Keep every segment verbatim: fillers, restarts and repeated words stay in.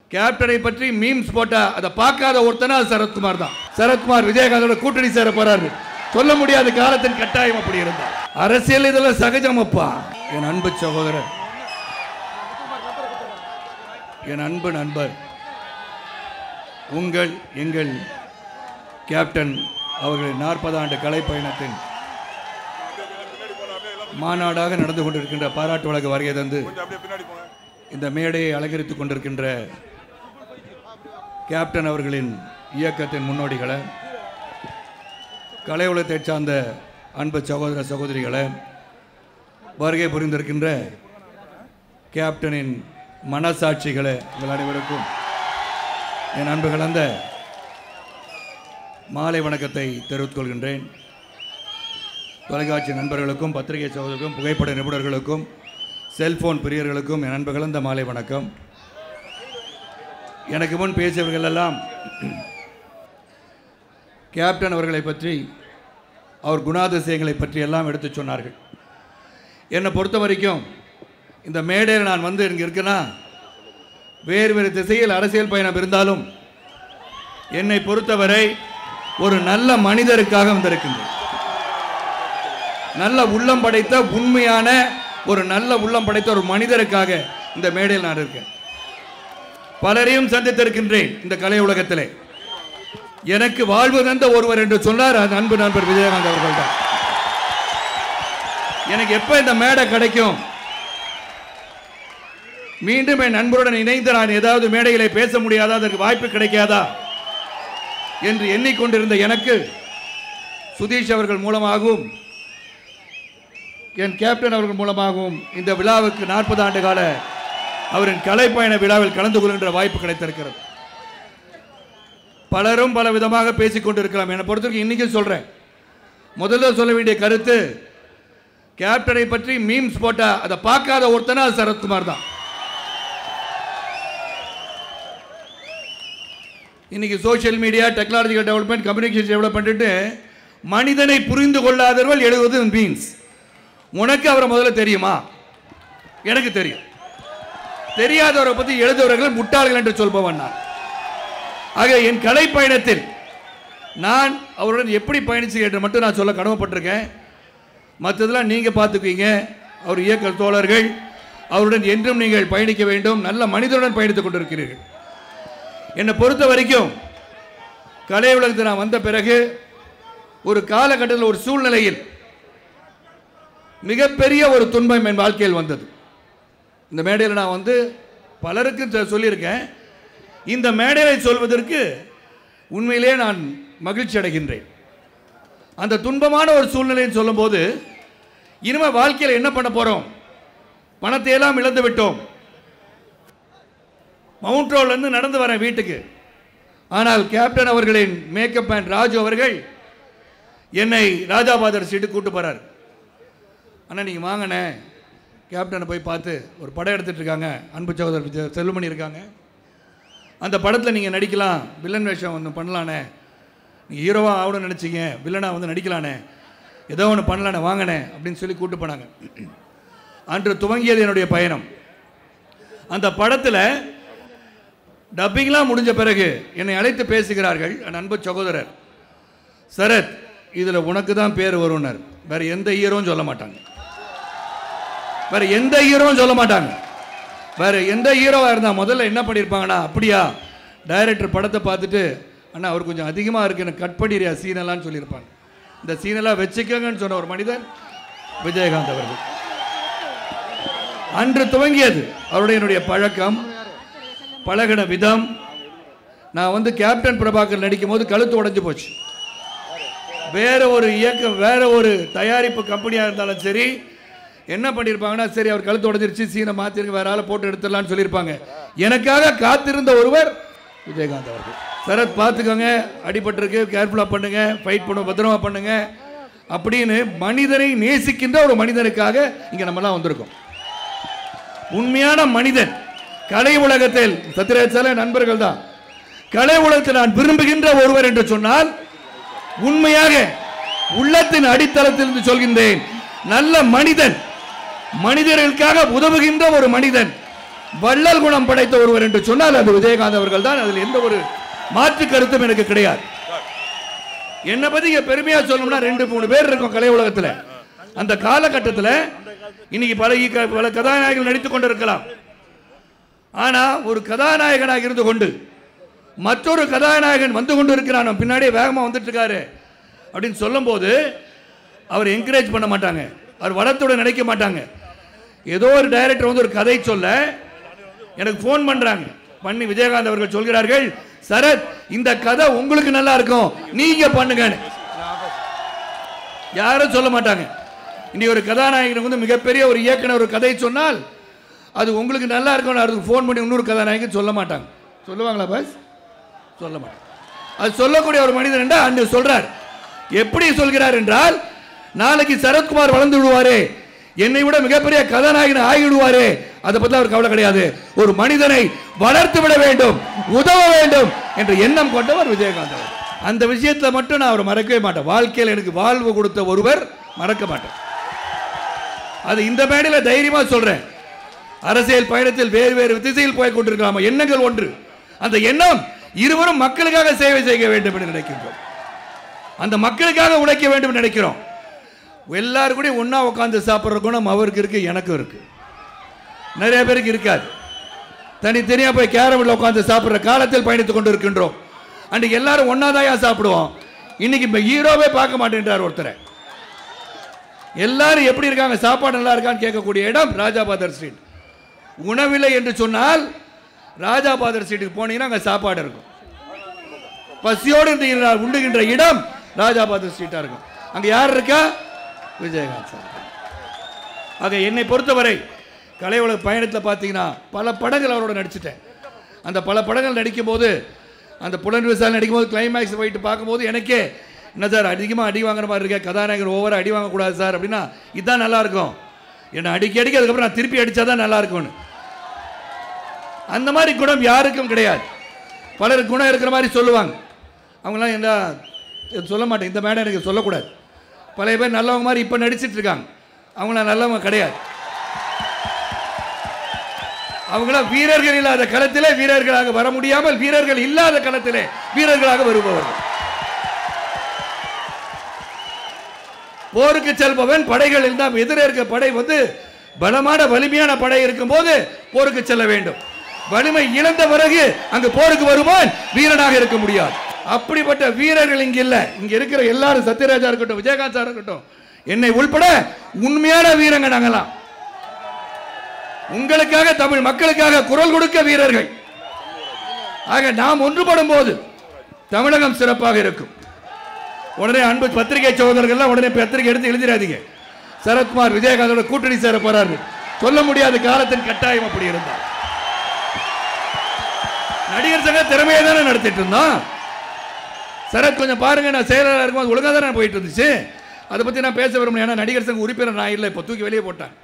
கேப்டனை பற்றி மீம்ஸ் போட்டா அதை பார்க்காத ஒருத்தனா சரத்குமார் தான். சரத்குமார் விஜயகாந்தோட கூட்டணி சேர போறாரு. சொல்ல முடியாத காலத்தின் கட்டாயம் அப்படி இருந்தார். அரசியல் இதெல்லாம் சகஜம் அப்பா. என் அன்பு சகோதரர், என் அன்பு நண்பர், உங்கள் எங்கள் கேப்டன் அவர்களின் நாற்பது ஆண்டு கலை பயணத்தின் மாநாடாக நடந்து கொண்டிருக்கின்ற பாராட்டு வழக்கு வருகை தந்து இந்த மேடையை அலங்கரித்துக் கொண்டிருக்கின்ற கேப்டன் அவர்களின் இயக்கத்தின் முன்னோடிகளை, கலை உலகத்தை சார்ந்த அன்பு சகோதர சகோதரிகளை, வருகை புரிந்திருக்கின்ற கேப்டனின் மனசாட்சிகளை உங்கள் அனைவருக்கும் என் அன்பு கலந்த மாலை வணக்கத்தை தெரிவித்துக் கொள்கின்றேன். தொலைக்காட்சி நண்பர்களுக்கும், பத்திரிகை சகோதரர்களுக்கும், புகைப்பட நிபுணர்களுக்கும், செல்போன் பிரியர்களுக்கும் என் அன்பு கலந்த மாலை வணக்கம். எனக்கு முன் பேசியவர்கள் எல்லாம் கேப்டன் அவர்களை பற்றி, அவர் குணாதிசயங்களை பற்றி எல்லாம் எடுத்து சொன்னார்கள். என்னை பொறுத்த வரைக்கும் இந்த மேடையில் நான் வந்து இங்கே இருக்கேன்னா, வேறு வேறு திசையில் அரசியல் பயணம் இருந்தாலும் என்னை பொறுத்தவரை ஒரு நல்ல மனிதருக்காக வந்திருக்கின்றேன். நல்ல உள்ளம் படைத்த, உண்மையான ஒரு நல்ல உள்ளம் படைத்த ஒரு மனிதருக்காக இந்த மேடையில் நான் இருக்கேன். பலரையும் சந்தித்திருக்கின்றேன் இந்த கலை உலகத்திலே. எனக்கு வாழ்வு தந்த ஒருவர் என்று சொன்னார் அது அன்பு நண்பர் விஜயகாந்த் அவர்கள் தான். எனக்கு எப்ப இந்த மேடை கிடைக்கும், மீண்டும் என் நண்பருடன் இணைந்து நான் ஏதாவது மேடைகளை பேச முடியாதா, அதற்கு வாய்ப்பு கிடைக்காதா என்று எண்ணிக்கொண்டிருந்த எனக்கு சுதீஷ் அவர்கள் மூலமாகவும் என் கேப்டன் அவர்கள் மூலமாகவும் இந்த விழாவுக்கு நாற்பது ஆண்டு கால அவரின் கலைப்பயண விழாவில் கலந்து கொள்கின்ற வாய்ப்பு கிடைத்திருக்கிறது. பலரும் பல விதமாக பேசிக் கொண்டிருக்கலாம். என்னை பொறுத்தவரைக்கும் இன்னைக்கு சொல்றேன், முதல்ல சொல்ல வேண்டிய கருத்து, கேப்டனை பற்றி மீம்ஸ் போட்டா அதை பார்க்காத ஒருத்தனா சரத்குமார் தான். இன்னைக்கு social media, technological development, communication development, மனிதனை புரிந்து கொள்ளாதவர்கள் எழுதுவது மீம்ஸ். உனக்கு அவரை முதல்ல தெரியுமா? எனக்கு தெரியும். தெரியாதவரை பற்றி எழுதுவவர்கள் முட்டாள்கள் என்று சொல்பவன் நான். ஆக என் கலை பயணத்தில் நான் அவருடன் எப்படி பயணிச்சு என்று மட்டும் நான் சொல்ல கடமைப்பட்டிருக்கேன். மற்றதெல்லாம் நீங்கள் பார்த்துக்குவீங்க. அவர் இயக்க தோழர்கள், அவருடன் என்றும் நீங்கள் பயணிக்க வேண்டும். நல்ல மனிதனுடன் பயணித்துக் கொண்டிருக்கிறீர்கள். என்னை பொறுத்த வரைக்கும் கலை உலகத்தில் நான் வந்த பிறகு ஒரு காலகட்டத்தில், ஒரு சூழ்நிலையில் மிகப்பெரிய ஒரு துன்பம் என் வாழ்க்கையில் வந்தது. இந்த மேடையில் நான் வந்து பலருக்கு சொல்லியிருக்கேன். இந்த மேடையை சொல்வதற்கு உண்மையிலே நான் மகிழ்ச்சி அடைகின்றேன். அந்த துன்பமான ஒரு சூழ்நிலைன்னு சொல்லும்போது, இனிமேல் வாழ்க்கையில் என்ன பண்ண போகிறோம், பணத்தை எல்லாம் இழந்து விட்டோம், மவுண்ட் ரோட்லேருந்து நடந்து வரேன் வீட்டுக்கு. ஆனால் கேப்டன் அவர்களின் மேக்கப் மேன் ராஜு அவர்கள் என்னை ராஜாபாதர் சீட்டு கூட்டு போகிறார். அண்ணா நீங்கள் வாங்கண்ணே, கேப்டனை போய் பார்த்து ஒரு படம் எடுத்துகிட்டு இருக்காங்க, அன்பு சகோதரர் செல்வமணி இருக்காங்க, அந்த படத்தில் நீங்கள் நடிக்கலாம், வில்லன் வேஷம் ஒன்று பண்ணலானே, நீங்கள் ஹீரோவாக ஆகணும்னு நினச்சிங்க, வில்லனாக வந்து நடிக்கலானே, ஏதோ ஒன்று பண்ணலானே, வாங்கண்ணே அப்படின்னு சொல்லி கூப்பிட்டு போனாங்க. அன்று துவங்கியது என்னுடைய பயணம். அந்த படத்தில் டப்பிங்லாம் முடிஞ்ச பிறகு என்னை அழைத்து பேசுகிறார்கள் என் அன்பு சகோதரர் சரத், இதில் உனக்கு தான் பேர் வரும்னார். வேறு எந்த ஹீரோவும் சொல்ல மாட்டாங்க, வேறு எந்த ஹீரோவும் சொல்ல மாட்டாங்க. வேறு எந்த ஹீரோவாக இருந்தால் முதல்ல என்ன பண்ணியிருப்பாங்கன்னா, அப்படியா டைரக்டர் படத்தை பார்த்துட்டு, அண்ணா அவர் கொஞ்சம் அதிகமாக இருக்கு, எனக்கு கட் பண்ணிடுறியா சீனெல்லாம் சொல்லியிருப்பாங்க. இந்த சீனெல்லாம் வச்சுக்கங்கன்னு சொன்ன ஒரு மனிதர் விஜயகாந்த் அவர்கள். அன்று துவங்கியது அவருடைய என்னுடைய பழக்கம், பழகின விதம். நான் வந்து கேப்டன் பிரபாகர் நடிக்கும் போது கழுத்து உடைஞ்சு போச்சு. வேற ஒரு இயக்கம், வேற ஒரு தயாரிப்பு கம்பெனியாக இருந்தாலும் சரி, என்ன பண்ணியிருப்பாங்கன்னா, சரி அவர் கழுத்து உடைஞ்சிருச்சு, சீனை மாற்றிருக்கு, வேற ஆளை போட்டு எடுத்துடலான்னு சொல்லியிருப்பாங்க. எனக்காக காத்திருந்த ஒருவர் விஜயகாந்த் அவர்கள். சரத் பார்த்துக்கோங்க, அடிபட்டிருக்கு, கேர்ஃபுல்லாக பண்ணுங்க, ஃபைட் பண்ணுங்க, பத்திரமா பண்ணுங்க அப்படின்னு மனிதனை நேசிக்கின்ற ஒரு மனிதனுக்காக இங்கே நம்மலாம் வந்திருக்கோம். உண்மையான மனிதன். கலை உலகத்தில் சத்யராஜ் நண்பர்கள் தான். கலை உலகத்தில் நான் விரும்புகின்ற ஒருவர் என்று சொன்னால், உண்மையாக உள்ளத்தின் அடித்தளத்திலிருந்து சொல்கின்றேன், நல்ல மனிதன், மனிதர்களுக்காக உதவுகின்ற ஒரு மனிதன், வள்ளல் குணம் படைத்த ஒருவர் என்று சொன்னால் அது விஜயகாந்த் அவர்கள் தான். அதில் எந்த ஒரு மாற்று கருத்தும் எனக்கு கிடையாது. என்னை பத்தி பெருமையா சொல்லணும்னா ரெண்டு மூணு பேர் இருக்கும் கலை உலகத்தில். அந்த காலகட்டத்தில் இன்னைக்கு பல பல கதாநாயகர்கள் நடித்துக் கொண்டிருக்கலாம். ஆனா ஒரு கதாநாயகனாக இருந்து கொண்டு மற்றொரு கதாநாயகன் வந்து கொண்டு இருக்கிறான், பின்னாடியே வேகமா வந்துட்டு இருக்காரு அப்படின்னு சொல்லும் போது அவர் என்கரேஜ் பண்ண மாட்டாங்க, அவர் வளத்தோடு நினைக்க மாட்டாங்க. ஏதோ ஒரு டைரக்டர் வந்து ஒரு கதை சொல்ல எனக்கு போன் பண்றாங்க, பண்ணி விஜயகாந்த் அவர்கள் சொல்கிறார்கள், சரத் இந்த கதை உங்களுக்கு நல்லா இருக்கும் நீங்க பண்ணுங்க. யாரும் சொல்ல மாட்டாங்க. இன்னைக்கு ஒரு கதாநாயகனுக்கு வந்து மிகப்பெரிய ஒரு இயக்குனர் ஒரு கதை சொன்னால் அது உங்களுக்கு நல்லா இருக்கும், அதுக்கு ஃபோன் பண்ணி இன்னொரு கதாநாயகன் சொல்ல மாட்டாங்க. சொல்லுவாங்களா பாஸ்? சொல்ல மாட்டாங்க. அது சொல்லக்கூடிய ஒரு மனிதன் என்றால் அன்று சொல்றார். எப்படி சொல்கிறார் என்றால், நாளைக்கு சரத்குமார் வளர்ந்து விடுவாரே, என்னை விட மிகப்பெரிய கதாநாயகன் ஆகிவிடுவாரே, அதை பற்றி அவர் கவலை கிடையாது. ஒரு மனிதனை வளர்த்து விட வேண்டும், உதவ வேண்டும் என்ற எண்ணம் கொண்டவர் விஜயகாந்த் அவர். அந்த விஷயத்தில் மட்டும் நான் அவரை மறக்கவே மாட்டேன். வாழ்க்கையில் எனக்கு வாழ்வு கொடுத்த ஒருவர், மறக்க மாட்டேன். அது இந்த மேடையில் தைரியமா சொல்றேன். அரசியல் பயணத்தில் வேறு வேறு திசையில் போய் கொண்டிருக்கலாம், எண்ணங்கள் ஒன்று. அந்த எண்ணம் இருவரும் மக்களுக்காக சேவை செய்ய வேண்டும் என்று நினைக்கின்றோம், அந்த மக்களுக்காக உழைக்க வேண்டும் என்று நினைக்கிறோம். எல்லாரும் கூட ஒன்னா உட்கார்ந்து சாப்பிட்ற குணம் அவருக்கு இருக்கு, எனக்கும் இருக்கு, நிறைய பேருக்கு இருக்காது. தனித்தனியா போய் கேரமில் உட்கார்ந்து சாப்பிட்ற காலத்தில் பயணித்துக் கொண்டு இருக்கின்றோம். அன்றைக்கு எல்லாரும் ஒன்னாதாயா சாப்பிடுவோம். இன்னைக்கு இப்ப ஹீரோவே பார்க்க மாட்டேன்றார் ஒருத்தரை. எல்லாரும் எப்படி இருக்காங்க, சாப்பாடு நல்லா இருக்கான்னு கேட்கக்கூடிய இடம் ராஜாபாதர் ஸ்ட்ரீட். உணவில்லை என்று சொன்னால் ராஜாபாதர் ஸ்ட்ரீட்டுக்கு போனீங்கன்னா அங்கே சாப்பாடு இருக்கும். பசியோடு உண்டுகின்ற இடம் ராஜாபாதர் ஸ்ட்ரீட்டா இருக்கும். அங்க யார் இருக்கா? விஜயகாந்த் சார். ஆக என்னை பொறுத்தவரை கலை உலக பயணத்தில் பார்த்தீங்கன்னா பல படங்கள் அவரோட நடிச்சிட்டேன். அந்த பல படங்கள் நடிக்கும் போது, அந்த புலன் விசாரணை நடிக்கும் போது கிளைமேக்ஸ் போயிட்டு பார்க்கும்போது எனக்கே என்ன சார் அதிகமாக அடி வாங்குற மாதிரி இருக்கேன், கதாநாயகர் ஓவராக அடி வாங்கக்கூடாது சார் அப்படின்னா இதுதான் நல்லா இருக்கும், என்னை அடிக்க அடிக்க அதுக்கப்புறம் நான் திருப்பி அடித்தா தான் நல்லா இருக்கும்னு. அந்த மாதிரி குணம் யாருக்கும் கிடையாது. பலருக்கு குணம் இருக்கிற மாதிரி சொல்லுவாங்க, அவங்களாம் என்ன சொல்ல மாட்டேன், இந்த மேடம் எனக்கு சொல்லக்கூடாது. பழைய பேர் நல்லவங்க மாதிரி இப்போ நடிச்சிட்டு இருக்காங்க, அவங்களாம் நல்லவங்க கிடையாது. அவங்களாம் வீரர்கள் இல்லாத களத்திலே வீரர்களாக வர முடியாமல் வீரர்கள் இல்லாத களத்திலே வீரர்களாக வருபவர்கள். போருக்கு செல்பவன் படைகள் இருந்தால் எதிரே இருக்க படை வந்து பலமான வலிமையான படை இருக்கும் போது போருக்கு செல்ல வேண்டும். வலிமை இழந்த பிறகு அங்கு போருக்கு வருவான், வீரனாக இருக்க முடியாது. அப்படிப்பட்ட வீரர்கள் இங்க இல்ல. இங்க இருக்கிற எல்லாரும் சத்யராஜா இருக்கட்டும், விஜயகாந்த் சார் இருக்கட்டும், என்னை உள்பட உண்மையான வீரங்க நாங்களாம். உங்களுக்காக தமிழ் மக்களுக்காக குரல் கொடுக்க வீரர்கள். ஆக நாம் ஒன்றுபடும் போது தமிழகம் சிறப்பாக இருக்கும். உடனே அன்பு பத்திரிகை சகோதரர்கள் உடனே பத்திரிகை எடுத்து எழுதிடாதீங்க, சரத்குமார் விஜயகாந்தோட கூட்டணி சேர போறாரு, சொல்ல முடியாத காலத்தின் கட்டாயம் அப்படி இருந்தார். நடிகர் சங்க திறமையை தானே நடத்திட்டு இருந்தோம். சரத் கொஞ்சம் பாருங்க, நான் செயலாளர் இருக்கும்போது ஒழுங்காக தானே போயிட்டு இருந்துச்சு. அதை பற்றி நான் பேச விரும்பல, ஏன்னா நடிகர் சங்க உறுப்பினர் நான் இல்லை, இப்போ தூக்கி வெளியே போட்டேன்.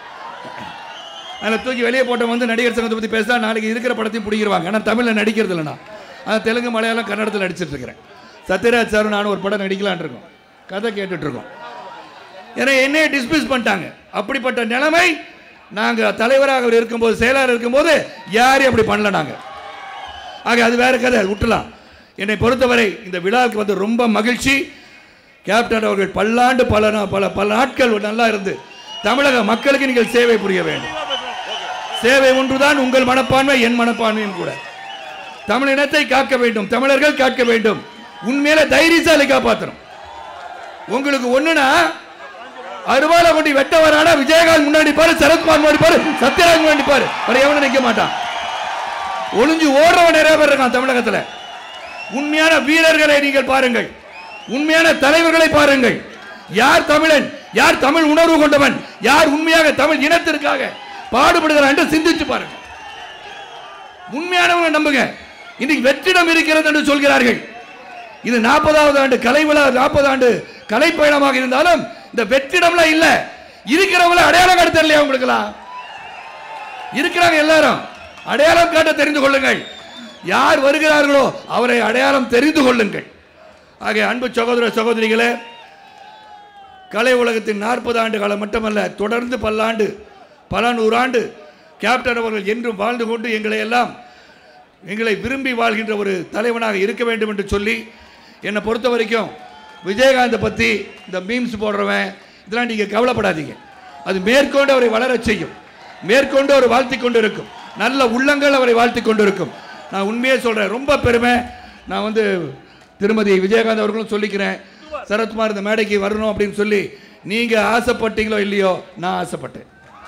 அதில் தூக்கி வெளியே போட்ட வந்து நடிகர் சங்கத்தை பற்றி பேசினா நாளைக்கு இருக்கிற படத்தையும் பிடிக்கிடுவாங்க. ஆனால் தமிழில் நடிக்கிறது இல்லைண்ணா, ஆனால் தெலுங்கு மலையாளம் கன்னடத்தில் நடிச்சிட்டு இருக்கிறேன். சத்யராஜ் சார் நானும் ஒரு படம் நடிக்கலான் இருக்கோம், கதை கேட்டுட்டு இருக்கோம். ஏன்னா என்னையே டிஸ்மிஸ் பண்ணிட்டாங்க. அப்படிப்பட்ட நிலைமை நாங்கள் தலைவராக இருக்கும்போது, செயலாளர் இருக்கும்போது யாரையும் அப்படி பண்ணல நாங்கள். ஆக அது வேற கதை, விட்டுலாம். என்னை பொறுத்தவரை இந்த விழாவுக்கு வந்து ரொம்ப மகிழ்ச்சி. கேப்டன் அவர்கள் பல்லாண்டு பல பல பல நாட்கள் நல்லா இருந்து தமிழக மக்களுக்கு நீங்கள் சேவை புரிய வேண்டும். சேவை ஒன்றுதான் உங்கள் மனப்பான்மை, என் மனப்பான்மையும் கூட. தமிழினத்தை காக்க வேண்டும், தமிழர்கள் காக்க வேண்டும். உண்மையில தைரியசாலி காப்பாற்றணும். உங்களுக்கு ஒண்ணுனா அருவாலை கொண்டு வெட்ட வரானா விஜயகாந்த் முன்னாடி பாரு, சரத்குமார் முன்னாடி பாரு, சத்யராஜ் முன்னாடி பாரு, வர எவனும் நிற்க மாட்டான். ஒளிஞ்சு ஓடுறவன் நிறைய பேர் இருக்கான் தமிழகத்தில். உண்மையான வீரர்களை நீங்கள் பாருங்கள், உண்மையான தலைவர்களை பாருங்கள். யார் தமிழன், யார் தமிழ் உணர்வு கொண்டவன், யார் உண்மையாக தமிழ் இனத்திற்காக பாடுபடுகிறான் என்று சிந்திச்சு பாருங்க. உண்மையானவங்க நம்புங்க. இன்னைக்கு வெற்றிடம் இருக்கிறது என்று சொல்கிறார்கள். இது நாற்பதாவது ஆண்டு கலை விழா, நாற்பது ஆண்டு கலை பயணமாக இருந்தாலும் இந்த வெற்றிடம்லாம் இல்ல. இருக்கிறவங்கள அடையாளம் காட்ட தெரியலையா உங்களுக்குலாம்? இருக்கிறாங்க, எல்லாரும் அடையாளம் காட்ட தெரிந்து கொள்ளுங்கள். யார் வருகிறார்களோ அவரை அடையாளம் தெரிந்து கொள்ளுங்கள். ஆக அன்பு சகோதர சகோதரிகளே, கலை உலகத்தின் நாற்பது ஆண்டு காலம் மட்டுமல்ல, தொடர்ந்து பல்லாண்டு பல நூறாண்டு கேப்டன் அவர்கள் என்றும் வாழ்ந்து கொண்டு எங்களை எல்லாம் எங்களை விரும்பி வாழ்கின்ற ஒரு தலைவனாக இருக்க வேண்டும் என்று சொல்லி, என்னை பொறுத்த வரைக்கும் விஜயகாந்தை பற்றி இந்த மீம்ஸ் போடுறவன் இதெல்லாம் நீங்கள் கவலைப்படாதீங்க. அது மேற்கொண்டு அவரை வளர செய்யும், மேற்கொண்டு அவர் வாழ்த்தி கொண்டு இருக்கும், நல்ல உள்ளங்கள் அவரை வாழ்த்தி கொண்டு இருக்கும். நான் உண்மையே சொல்கிறேன், ரொம்ப பெருமை. நான் வந்து திருமதி விஜயகாந்த் அவர்களும் சொல்லிக்கிறேன், சரத்குமார் இந்த மேடைக்கு வரணும் அப்படின்னு சொல்லி நீங்கள் ஆசைப்பட்டீங்களோ இல்லையோ, நான் ஆசைப்பட்டேன்.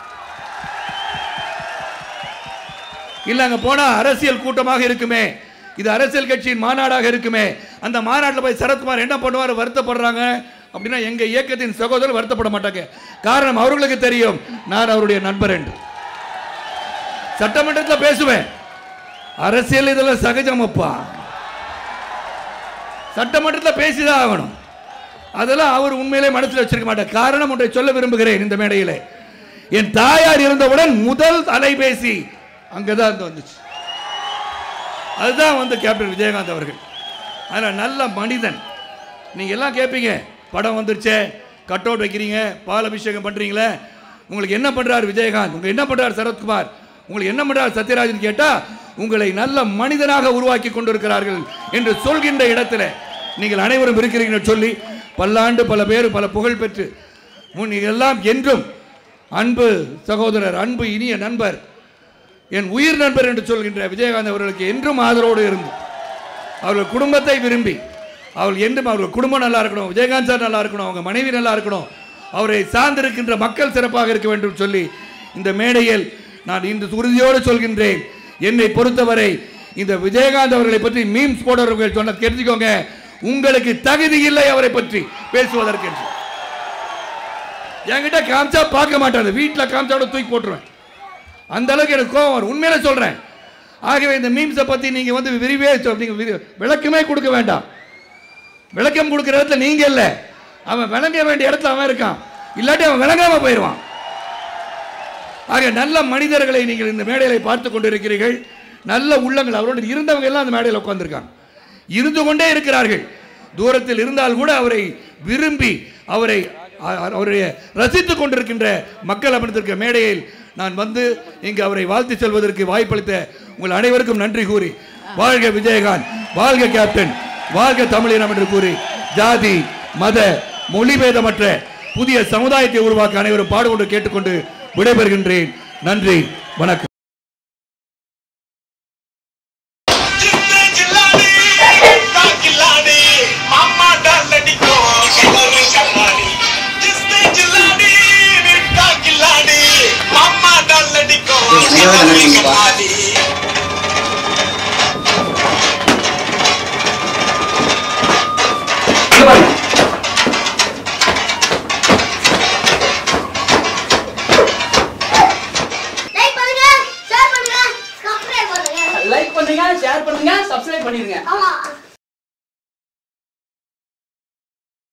இல்லை அங்கே போனால் அரசியல் கூட்டமாக இருக்குமே, இது அரசியல் கட்சியின் மாநாடாக இருக்குமே, அந்த மாநாட்டில் போய் சரத்குமார் என்ன பண்ணுவார் வருத்தப்படுறாங்க அப்படின்னா எங்கள் இயக்கத்தின் சகோதரர் வருத்தப்பட மாட்டாங்க. காரணம் அவர்களுக்கு தெரியும் நான் அவருடைய நண்பர் என்று. சட்டமன்றத்தில் பேசுவேன், அரசியல் இதெல்லாம் சகஜமப்பா, சட்டமன்றத்தில் பேசிதான் ஆகணும். அதெல்லாம் அவர் உண்மையிலே மனசில் வச்சிருக்க மாட்டார். காரணம் ஒன்றை சொல்ல விரும்புகிறேன் இந்த மேடையில். என் தாயார் இருந்தவுடன் முதல் அலைபேசி அங்கதான் வந்துச்சு. அதுதான் வந்து கேப்டன் விஜயகாந்த் அவர்கள். அதில் நல்ல மனிதன். நீங்கள் எல்லாம் கேட்பீங்க, படம் வந்துருச்சே, கட் அவுட் வைக்கிறீங்க, பால் அபிஷேகம் பண்ணுறீங்களே, உங்களுக்கு என்ன பண்ணுறார் விஜயகாந்த், உங்களுக்கு என்ன பண்ணுறார் சரத்குமார், உங்களுக்கு என்ன பண்ணுறார் சத்யராஜன் கேட்டால் உங்களை நல்ல மனிதனாக உருவாக்கி கொண்டிருக்கிறார்கள் என்று சொல்கின்ற இடத்துல நீங்கள் அனைவரும் இருக்கிறீர்கள் சொல்லி பல்லாண்டு பல பேர் பல புகழ் பெற்று முன் எல்லாம் என்றும் அன்பு சகோதரர், அன்பு இனிய நண்பர், என் உயிர் நண்பர் என்று சொல்கின்ற விஜயகாந்த் அவர்களுக்கு என்றும் ஆதரவோடு இருந்து அவர்கள் குடும்பத்தை விரும்பி அவர்கள் என்றும் அவர்கள் குடும்பம் நல்லா இருக்கணும், விஜயகாந்த் சார் நல்லா இருக்கணும், அவங்க மனைவி நல்லா இருக்கணும், அவரை சார்ந்திருக்கின்ற மக்கள் சிறப்பாக இருக்க வேண்டும் சொல்லி இந்த மேடையில் நான் இந்த உறுதியோடு சொல்கின்றேன். என்னை பொறுத்தவரை இந்த விஜயகாந்த் அவர்களை பற்றி மீம்ஸ் போடுறவர்கள் சொன்ன தெரிஞ்சுக்கோங்க, உங்களுக்கு தகுதி இல்லை அவரை பற்றி பேசுவதற்கு. என்கிட்ட காமிச்சா பார்க்க மாட்டாங்க, வீட்டில் காமிச்சாவோட தூக்கி போட்டுருவேன். அந்த அளவுக்கு எனக்கு கோபம் வரும், உண்மையில சொல்றேன். ஆகவே இந்த மீம்ஸை பற்றி நீங்க வந்து விரிவே விளக்கமே கொடுக்க வேண்டாம். விளக்கம் கொடுக்கிற இடத்துல நீங்க இல்லை, அவன் விளங்க வேண்டிய இடத்துல அவன் இருக்கான், இல்லாட்டி அவன் விளங்காம போயிடுவான். ஆக நல்ல மனிதர்களை நீங்கள் இந்த மேடையில பார்த்து கொண்டிருக்கிறீர்கள், நல்ல உள்ளங்கள் அவரோடு இருந்தவங்க எல்லாம் அந்த மேடையில் உட்கார்ந்துருக்காங்க, இருந்து கொண்டே இருக்கிறார்கள். தூரத்தில் இருந்தால் கூட அவரை விரும்பி அவரை அவருடைய ரசித்துக் கொண்டிருக்கின்ற மக்கள் அமர்ந்திருக்கிற மேடையில் நான் வந்து இங்கு அவரை வாழ்த்து செல்வதற்கு வாய்ப்பளித்த உங்கள் அனைவருக்கும் நன்றி கூறி, வாழ்க விஜயகாந்த், வாழ்க கேப்டன், வாழ்க தமிழினம் என்று கூறி ஜாதி மத மொழிபேதமற்ற புதிய சமுதாயத்தை உருவாக்க அனைவரும் பாடுகொண்டு கேட்டுக்கொண்டு விடைபெறுகின்றேன். நன்றி, வணக்கம். லைக் பண்ணுங்க, ஷேர் பண்ணுங்க, சப்ஸ்கிரைப் பண்ணிருங்க.